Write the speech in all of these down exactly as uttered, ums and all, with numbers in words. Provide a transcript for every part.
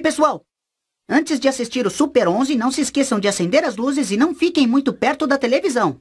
Oi, pessoal! Antes de assistir o Super onze, não se esqueçam de acender as luzes e não fiquem muito perto da televisão.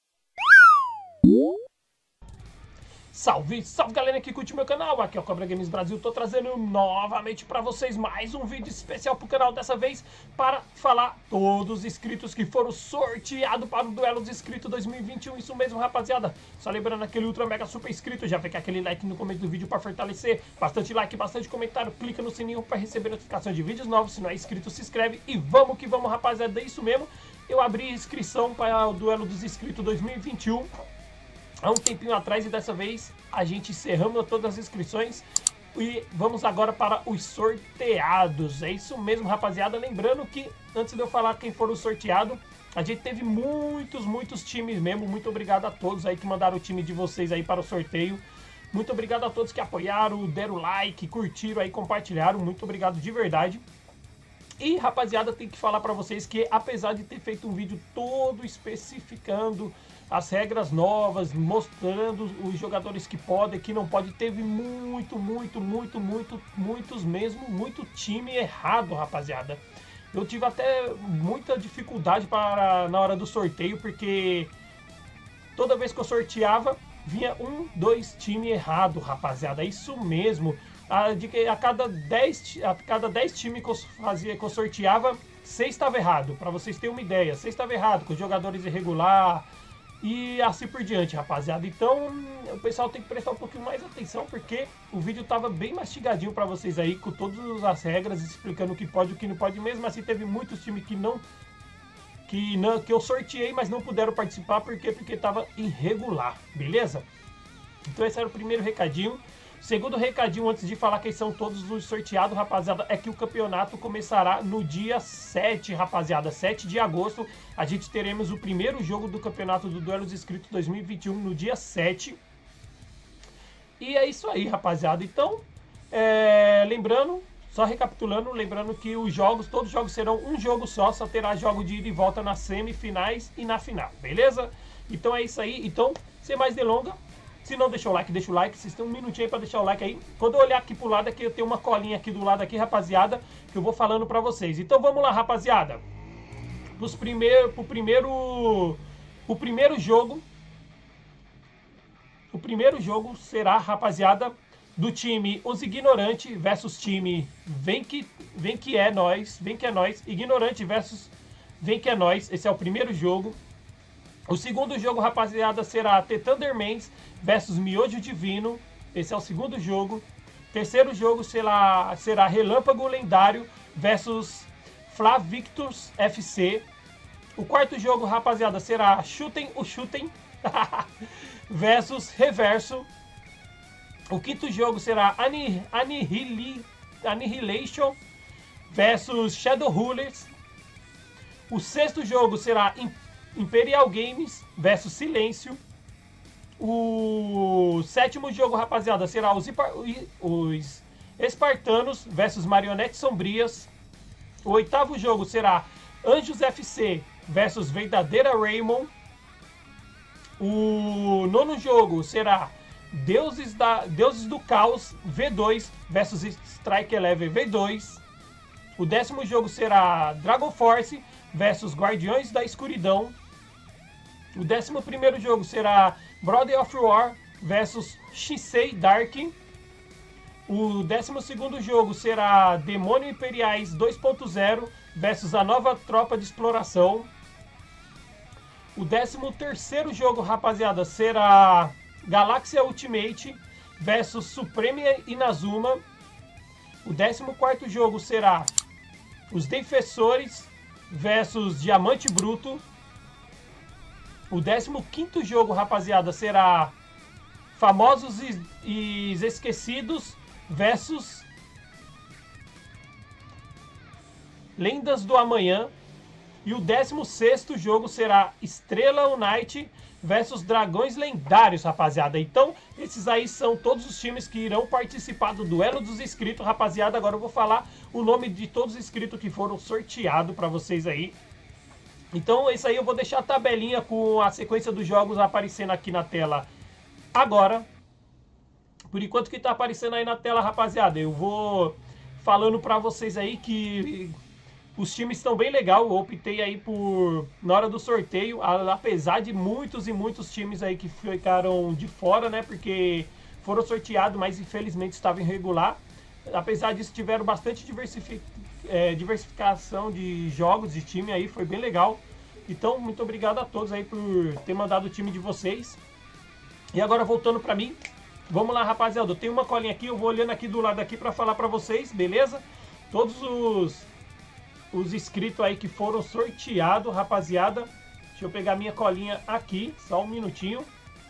Salve, salve galera que curte meu canal, aqui é o Cobra Games Brasil, tô trazendo novamente pra vocês mais um vídeo especial pro canal, dessa vez para falar todos os inscritos que foram sorteados para o Duelo dos Inscritos dois mil e vinte e um, isso mesmo rapaziada, só lembrando aquele ultra mega super inscrito, já fica aquele like no começo do vídeo para fortalecer, bastante like, bastante comentário, clica no sininho para receber notificações de vídeos novos, se não é inscrito se inscreve e vamos que vamos rapaziada, é isso mesmo, eu abri inscrição para o Duelo dos Inscritos dois mil e vinte e um, há um tempinho atrás e dessa vez a gente encerramos todas as inscrições e vamos agora para os sorteados. É isso mesmo, rapaziada. Lembrando que antes de eu falar quem foram os sorteados, a gente teve muitos, muitos times mesmo. Muito obrigado a todos aí que mandaram o time de vocês aí para o sorteio. Muito obrigado a todos que apoiaram, deram like, curtiram aí, compartilharam. Muito obrigado de verdade. E rapaziada, tem que falar para vocês que apesar de ter feito um vídeo todo especificando as regras novas, mostrando os jogadores que podem, que não pode, teve muito, muito, muito, muito, muitos mesmo, muito time errado, rapaziada. Eu tive até muita dificuldade para na hora do sorteio, porque toda vez que eu sorteava, vinha um, dois times errado, rapaziada. É isso mesmo. A, de que a cada dez, a cada dez times que eu fazia, que eu sorteava, seis estava errado. Para vocês terem uma ideia, seis estava errado, com os jogadores irregular e assim por diante, rapaziada. Então o pessoal tem que prestar um pouquinho mais atenção, porque o vídeo tava bem mastigadinho para vocês aí, com todas as regras, explicando o que pode e o que não pode. Mesmo assim, teve muitos times que não que não que eu sorteei, mas não puderam participar, porque porque tava irregular, beleza? Então esse era o primeiro recadinho. Segundo recadinho, antes de falar quem são todos os sorteados, rapaziada, é que o campeonato começará no dia sete, rapaziada, sete de agosto. A gente teremos o primeiro jogo do campeonato do Duelo dos Inscritos dois mil e vinte e um no dia sete. E é isso aí, rapaziada. Então, é, lembrando, só recapitulando, lembrando que os jogos, todos os jogos serão um jogo só, só terá jogo de ida e volta nas semifinais e na final, beleza? Então é isso aí. Então, sem mais delongas, se não deixou o like, deixa o like. Vocês têm um minutinho aí pra deixar o like aí. Quando eu olhar aqui pro lado aqui, eu tenho uma colinha aqui do lado aqui, rapaziada, que eu vou falando pra vocês. Então vamos lá, rapaziada. Pros primeiro, pro primeiro... O primeiro jogo... O primeiro jogo será, rapaziada, do time Os Ignorantes versus time Vem que, Vem que é Nós. Vem que é Nós. Ignorante versus Vem que é Nós. Esse é o primeiro jogo. O segundo jogo, rapaziada, será The Thundermans versus Miojo Divino. Esse é o segundo jogo. Terceiro jogo será, será Relâmpago Lendário versus Flavictus F C. O quarto jogo, rapaziada, será Shooten o Shooten versus Reverso. O quinto jogo será Annihil Annihilation versus Shadow Rulers. O sexto jogo será Imperial Games versus Silêncio. O sétimo jogo, rapaziada, será os, os Espartanos versus Marionetes Sombrias. O oitavo jogo será Anjos F C versus Verdadeira Raymond. O nono jogo será Deuses, da, Deuses do Caos V dois versus Strike Eleven V dois. O décimo jogo será Dragon Force versus Guardiões da Escuridão. O décimo primeiro jogo será Brother of War versus Shisei Dark. O décimo segundo jogo será Demônio Imperiais dois ponto zero versus a Nova Tropa de Exploração. O décimo terceiro jogo, rapaziada, será Galáxia Ultimate versus Supreme Inazuma. O décimo quarto jogo será os Defensores versus Diamante Bruto. O décimo quinto jogo, rapaziada, será Famosos e, e Esquecidos versus Lendas do Amanhã. E o décimo sexto jogo será Estrela Unite versus Dragões Lendários, rapaziada. Então, esses aí são todos os times que irão participar do Duelo dos Inscritos, rapaziada. Agora eu vou falar o nome de todos os inscritos que foram sorteados para vocês aí. Então, isso aí eu vou deixar a tabelinha com a sequência dos jogos aparecendo aqui na tela agora. Por enquanto que tá aparecendo aí na tela, rapaziada, eu vou falando pra vocês aí que os times estão bem legal. Eu optei aí por, na hora do sorteio, apesar de muitos e muitos times aí que ficaram de fora, né? Porque foram sorteados, mas infelizmente estavam irregular. Apesar disso, tiveram bastante diversific, é, diversificação de jogos, de time aí, foi bem legal. Então, muito obrigado a todos aí por ter mandado o time de vocês. E agora, voltando pra mim, vamos lá, rapaziada. Eu tenho uma colinha aqui, eu vou olhando aqui do lado aqui pra falar pra vocês, beleza? Todos os, os inscritos aí que foram sorteados, rapaziada. Deixa eu pegar minha colinha aqui, só um minutinho.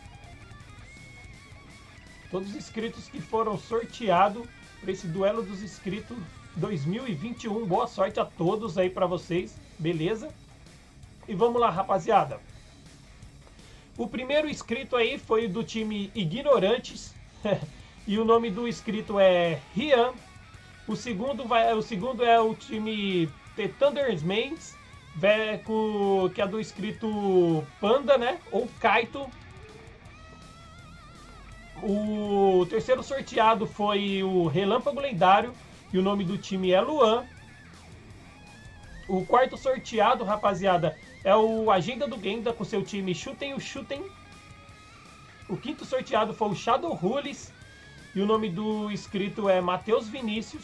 Todos os inscritos que foram sorteados para esse duelo dos inscritos dois mil e vinte e um. Boa sorte a todos aí pra vocês, beleza? E vamos lá, rapaziada. O primeiro inscrito aí foi do time Ignorantes. E o nome do inscrito é Rian. O segundo, vai, o segundo é o time The Thundersmans, que é do inscrito Panda, né? Ou Kaito. O terceiro sorteado foi o Relâmpago Lendário. E o nome do time é Luan. O quarto sorteado, rapaziada, é o Agenda do Genda com seu time Chutem o Chutem. O quinto sorteado foi o Shadow Rules. E o nome do inscrito é Matheus Vinícius.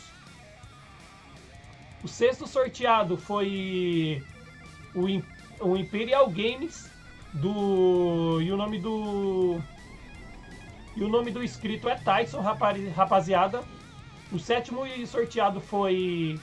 O sexto sorteado foi o, o Imperial Games. Do, e o nome do... E o nome do inscrito é Tyson, rapaziada. O sétimo sorteado foi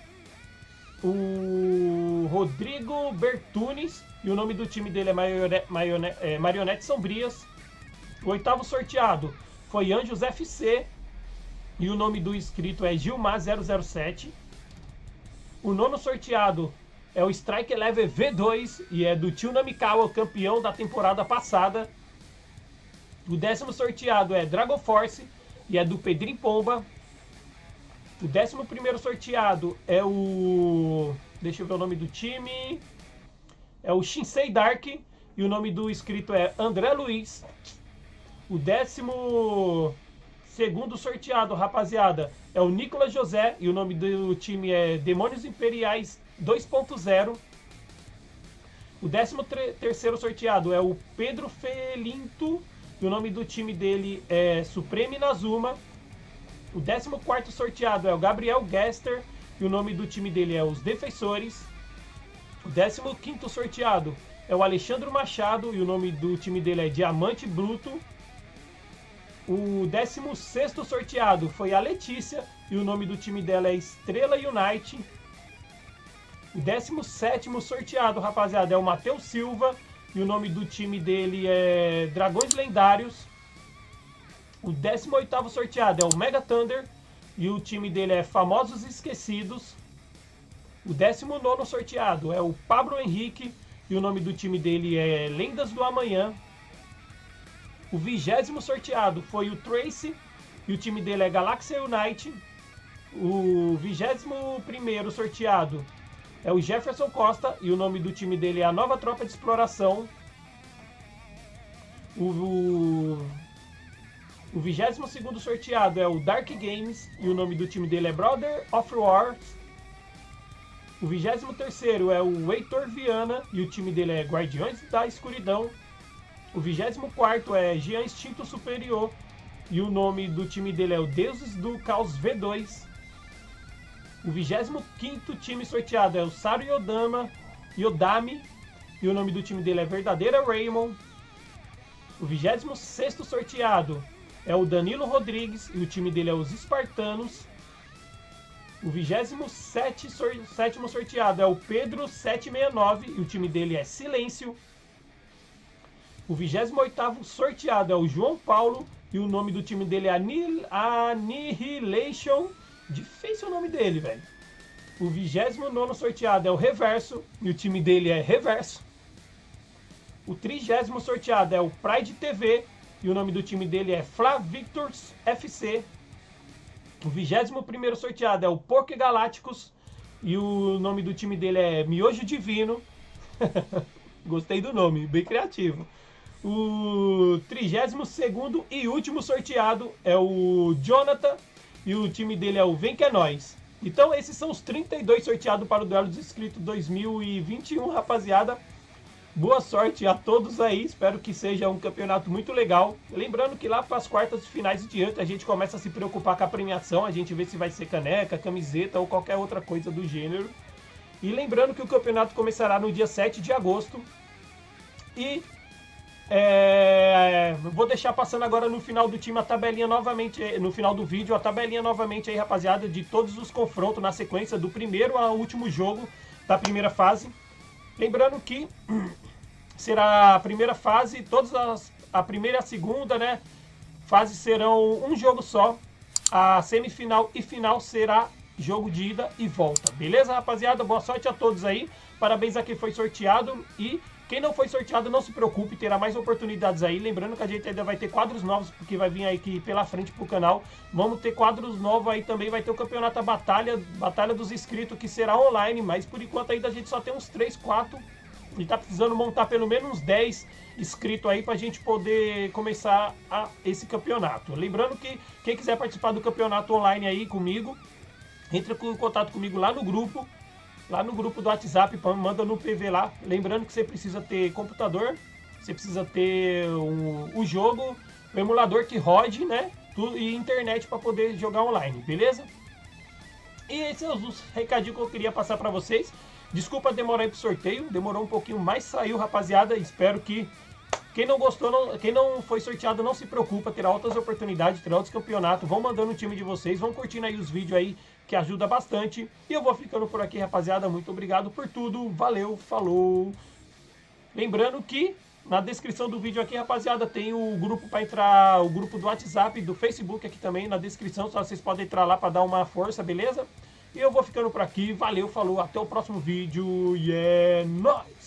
o Rodrigo Bertunes. E o nome do time dele é, Marione, Marione, é Marionetes Sombrias. O oitavo sorteado foi Anjos F C. E o nome do inscrito é Gilmar zero zero sete. O nono sorteado é o Strike Eleven V dois. E é do Tio Namikawa, campeão da temporada passada. O décimo sorteado é Dragon Force. E é do Pedrinho Pomba. O décimo primeiro sorteado é o... Deixa eu ver o nome do time. É o Shinsei Dark. E o nome do inscrito é André Luiz. O décimo segundo sorteado, rapaziada, é o Nicolas José. E o nome do time é Demônios Imperiais dois ponto zero. O décimo terceiro sorteado é o Pedro Felinto. E o nome do time dele é Supreme Nazuma. O décimo quarto sorteado é o Gabriel Gester. E o nome do time dele é os Defensores. O décimo quinto sorteado é o Alexandre Machado. E o nome do time dele é Diamante Bruto. O décimo sexto sorteado foi a Letícia. E o nome do time dela é Estrela Unite. O décimo sétimo sorteado, rapaziada, é o Matheus Silva. E o nome do time dele é Dragões Lendários. O décimo oitavo sorteado é o Mega Thunder. E o time dele é Famosos Esquecidos. O décimo nono sorteado é o Pablo Henrique. E o nome do time dele é Lendas do Amanhã. O vigésimo sorteado foi o Tracy. E o time dele é Galaxy Unite. O vigésimo primeiro sorteado é o Jefferson Costa. E o nome do time dele é a Nova Tropa de Exploração. O... o... O vigésimo segundo sorteado é o Dark Games. E o nome do time dele é Brother of Wars. O vigésimo terceiro é o Heitor Viana. E o time dele é Guardiões da Escuridão. O vigésimo quarto é Jean Instinto Superior. E o nome do time dele é o Deuses do Caos V dois. O vigésimo quinto time sorteado é o Saru Yodama, Yodami. E o nome do time dele é Verdadeira Raymond. O vigésimo sexto sorteado é o Danilo Rodrigues. E o time dele é os Espartanos. O vigésimo sétimo sorteado é o Pedro setecentos e sessenta e nove. E o time dele é Silêncio. O vigésimo oitavo sorteado é o João Paulo. E o nome do time dele é Annihilation. Difícil o nome dele, velho. O vigésimo nono sorteado é o Reverso. E o time dele é Reverso. O trigésimo sorteado é o Pride T V. E o nome do time dele é Flavictors F C. O vigésimo primeiro sorteado é o Poké Galácticos. E o nome do time dele é Miojo Divino. Gostei do nome, bem criativo. O trigésimo segundo e último sorteado é o Jonathan. E o time dele é o Vem Que É Nóis. Então esses são os trinta e dois sorteados para o Duelo dos Inscritos dois mil e vinte e um, rapaziada. Boa sorte a todos aí, espero que seja um campeonato muito legal. Lembrando que lá para as quartas de finais e diante a gente começa a se preocupar com a premiação, a gente vê se vai ser caneca, camiseta ou qualquer outra coisa do gênero. E lembrando que o campeonato começará no dia sete de agosto. E é, vou deixar passando agora no final do time a tabelinha novamente, no final do vídeo, a tabelinha novamente aí, rapaziada, de todos os confrontos na sequência do primeiro ao último jogo da primeira fase. Lembrando que será a primeira fase, todas as, a primeira e a segunda, né, fase serão um jogo só. A semifinal e final será jogo de ida e volta. Beleza, rapaziada? Boa sorte a todos aí. Parabéns a quem foi sorteado. E quem não foi sorteado, não se preocupe, terá mais oportunidades aí. Lembrando que a gente ainda vai ter quadros novos, porque vai vir aí aqui pela frente pro canal. Vamos ter quadros novos aí também. Vai ter o campeonato a Batalha, Batalha dos Inscritos, que será online. Mas por enquanto ainda a gente só tem uns três, quatro. A gente tá precisando montar pelo menos uns dez inscritos aí pra gente poder começar a, esse campeonato. Lembrando que quem quiser participar do campeonato online aí comigo, entra em contato comigo lá no grupo, lá no grupo do WhatsApp, manda no P V lá. Lembrando que você precisa ter computador, você precisa ter o, o jogo, o emulador que rode, né? Tudo, e internet para poder jogar online, beleza? E esses são os recadinhos que eu queria passar para vocês. Desculpa demorar aí pro sorteio, demorou um pouquinho, mas saiu, rapaziada. Espero que quem não gostou, não, quem não foi sorteado, não se preocupa, terá outras oportunidades, terá outros campeonatos. Vão mandando o time de vocês, vão curtindo aí os vídeos aí, que ajuda bastante. E eu vou ficando por aqui, rapaziada. Muito obrigado por tudo. Valeu, falou. Lembrando que na descrição do vídeo aqui, rapaziada, tem o grupo para entrar, o grupo do WhatsApp, do Facebook aqui também na descrição. Só vocês podem entrar lá para dar uma força, beleza? E eu vou ficando por aqui. Valeu, falou. Até o próximo vídeo. E é nóis!